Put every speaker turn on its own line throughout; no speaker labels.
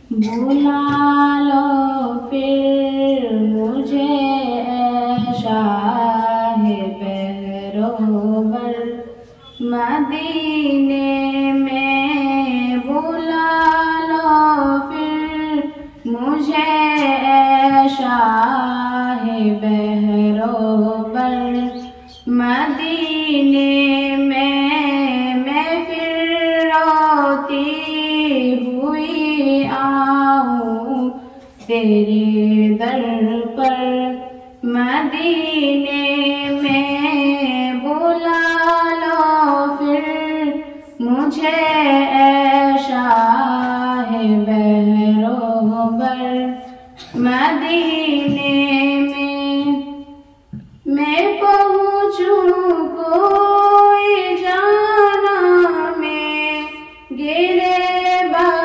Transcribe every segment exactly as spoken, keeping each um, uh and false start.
बुला लो फिर मुझे शाहे बहरोबर मदीने में, बुला लो फिर मुझे शाहे बहरोबर मदीने में। मैं फिर रोती हुई आऊं तेरे दर पर मदीने में, बुला लो फिर मुझे शाहे बहरोबर मदीने में। मैं पहुँचूं कोई जाना में, गिरे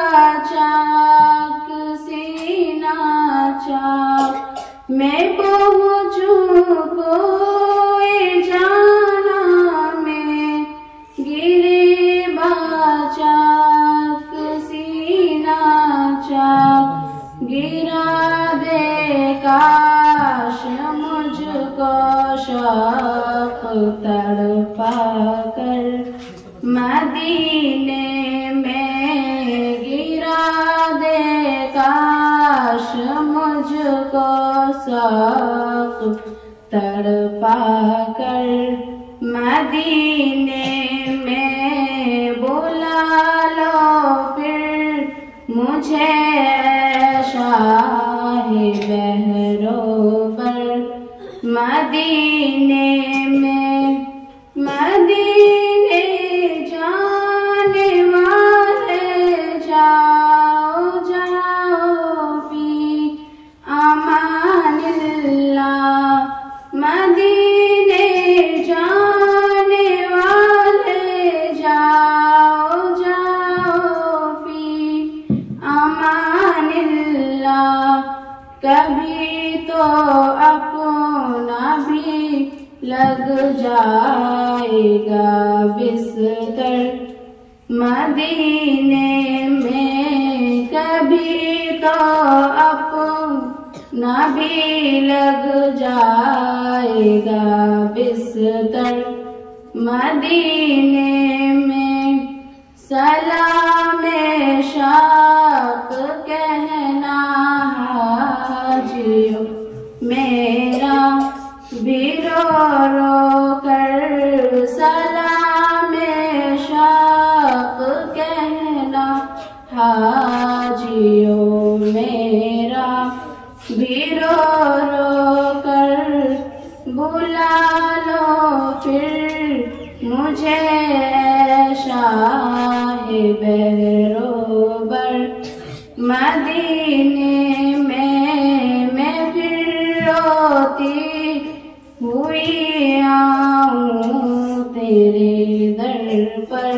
बाचाक सीना चाक। मैं पहुँचूं कोई जाना में, गिरे बाचाक सीना चाक। गिरा दे काश मुझको शौक़ तड़पा कर मदीने में, गिरा दे काश मुझको शौक़ तड़पा कर मदीने में। बुला लो फिर मुझे शाहे बहरोबर मदीने में। मदीने जाने वाले जाओ जाओ फी अमानिल्लाह। मदीने जाने वाले जाओ जाओ फी अमानिल्लाह। कभी तो अपना भी लग जाएगा बिस्तर मदीने में, कभी तो अपना भी लग जाएगा बिस्तर मदीने में। सलामे शाक कहना हाजियो मेरा भी रो रो कर, सलामे शाक कहना हाजियो मेरा भी रो रो कर। बुला लो फिर मुझे शाहे बहरोबर मदीने में। मैं फिर रोती हुई आऊं तेरे दर पर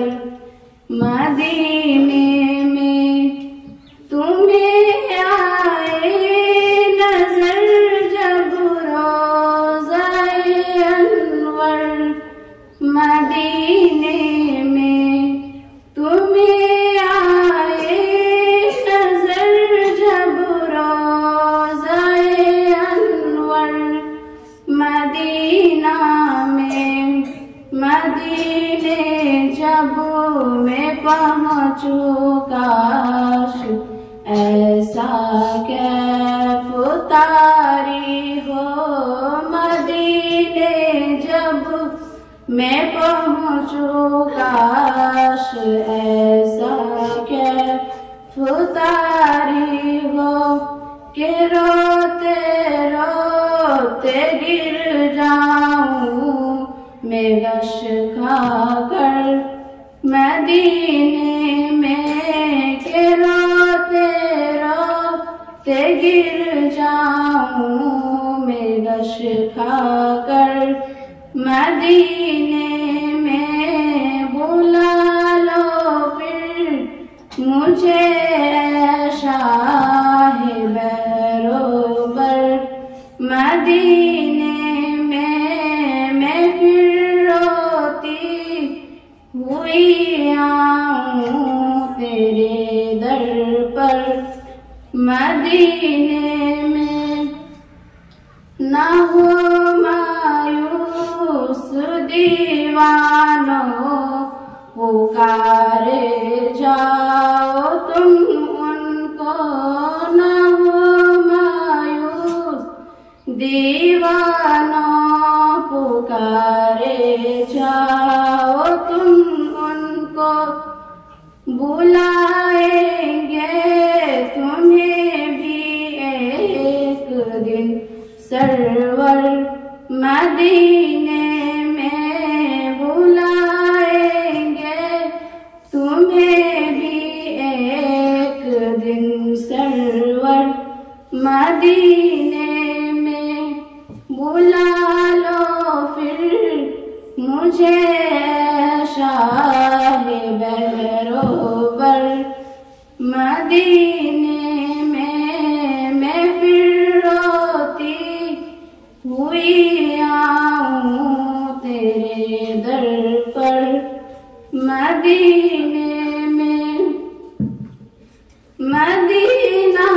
मदीने में। तुम्हें आए नजर जब रोज़ाए अनवर मदीने में, तुम्हें आए नजर जब रोज़ाए अनवर मदीना में। मदीने जब मैं पहुँचूं काश ऐसा कैफ तारी हो। मदीने जब मैं पहुँचूं काश ऐसा कैफ तारी हो, कि रोते रोते गिर जाऊं मैं गश खाकर मदीने में, कि रोते रोते गिर जाऊं मैं गश खाकर मदीने में। बुला लो फिर मुझे शाहे बहरोबर मदीने में। मैं फिर रोती हुई आऊं तेरे दर पर मदीने में न हो मायूस दीवानो, पुकारे जाओ तुम उनको। न हो मायूस दीवानो, पुकारे जाओ तुम उनको। बुलाएंगे तुम्हें भी एक दिन सरवर मदीने में। बुलाएंगे तुम्हें भी एक दिन सरवर मदीने में। बुला लो फिर मुझे शाहे बहरोबर मदीने में। मैं फिर रोती हुई आऊं तेरे दर पर मदीने में। मदीना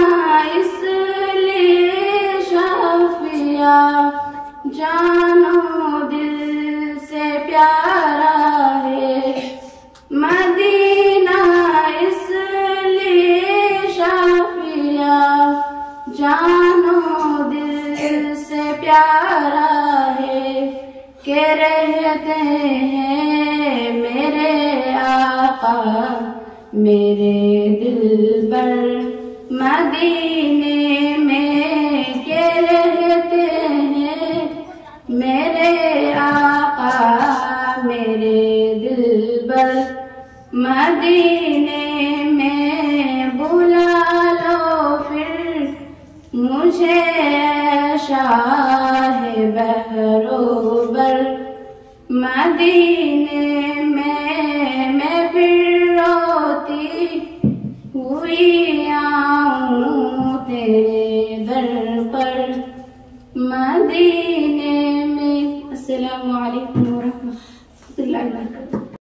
इसलिए शाफिया जानो दिल से प्यारा है। मदीना इसलिए शाफिया जानो दिल से प्यारा है। के रहते हैं मेरे आका मेरे दिल पर मदीने में। के रहते हैं मेरे आका मेरे दिल पर मदीने में। बुला लो फिर मुझे शाहे बहरोबर मदीने में। मैं फिर रोती हुई आऊं तेरे दर पर मदीने में। अस्सलामु अलैकुम व रहमतुल्लाहि व बरकातुहू।